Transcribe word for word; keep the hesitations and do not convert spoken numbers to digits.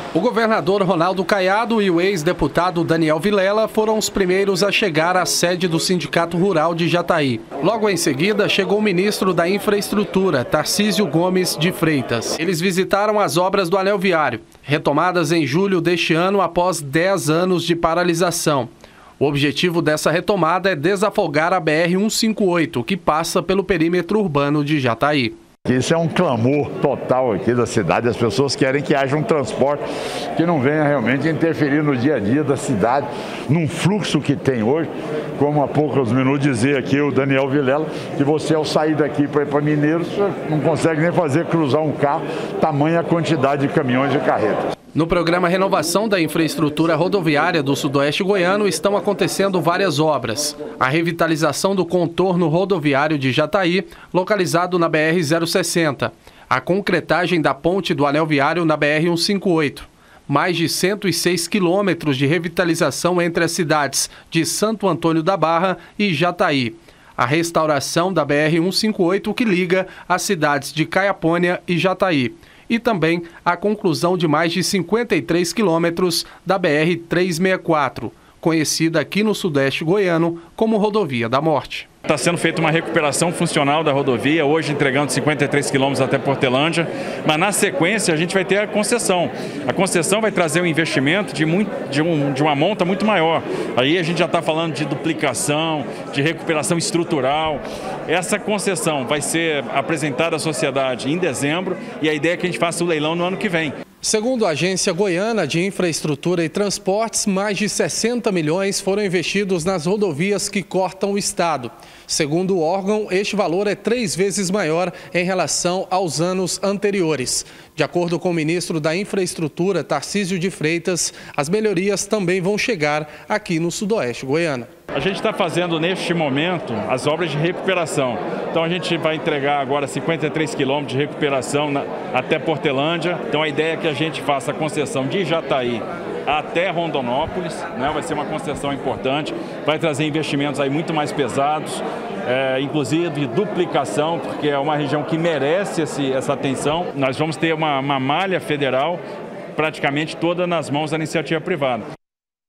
O governador Ronaldo Caiado e o ex-deputado Daniel Vilela foram os primeiros a chegar à sede do Sindicato Rural de Jataí. Logo em seguida, chegou o ministro da Infraestrutura, Tarcísio Gomes de Freitas. Eles visitaram as obras do anel viário, retomadas em julho deste ano após dez anos de paralisação. O objetivo dessa retomada é desafogar a B R cento e cinquenta e oito, que passa pelo perímetro urbano de Jataí. Isso é um clamor total aqui da cidade. As pessoas querem que haja um transporte que não venha realmente interferir no dia a dia da cidade, num fluxo que tem hoje. Como há poucos minutos dizia aqui o Daniel Vilela, que você ao sair daqui para ir para Mineiros, não consegue nem fazer cruzar um carro, tamanha quantidade de caminhões e carretas. No programa Renovação da Infraestrutura Rodoviária do Sudoeste Goiano estão acontecendo várias obras. A revitalização do contorno rodoviário de Jataí, localizado na B R zero sessenta. A concretagem da ponte do anel viário na B R cento e cinquenta e oito. Mais de cento e seis quilômetros de revitalização entre as cidades de Santo Antônio da Barra e Jataí. A restauração da B R cento e cinquenta e oito que liga as cidades de Caiapônia e Jataí. E também a conclusão de mais de cinquenta e três quilômetros da B R trezentos e sessenta e quatro, conhecida aqui no Sudeste Goiano como Rodovia da Morte. Está sendo feita uma recuperação funcional da rodovia, hoje entregando cinquenta e três quilômetros até Portelândia, mas na sequência a gente vai ter a concessão. A concessão vai trazer um investimento de, muito, de, um, de uma monta muito maior. Aí a gente já está falando de duplicação, de recuperação estrutural. Essa concessão vai ser apresentada à sociedade em dezembro e a ideia é que a gente faça o leilão no ano que vem. Segundo a Agência Goiana de Infraestrutura e Transportes, mais de sessenta milhões foram investidos nas rodovias que cortam o estado. Segundo o órgão, este valor é três vezes maior em relação aos anos anteriores. De acordo com o ministro da Infraestrutura, Tarcísio de Freitas, as melhorias também vão chegar aqui no Sudoeste Goiano. A gente está fazendo neste momento as obras de recuperação. Então a gente vai entregar agora cinquenta e três quilômetros de recuperação na, até Portelândia. Então a ideia é que a gente faça a concessão de Jataí até Rondonópolis, né? Vai ser uma concessão importante, vai trazer investimentos aí muito mais pesados, é, inclusive duplicação, porque é uma região que merece esse, essa atenção. Nós vamos ter uma, uma malha federal praticamente toda nas mãos da iniciativa privada.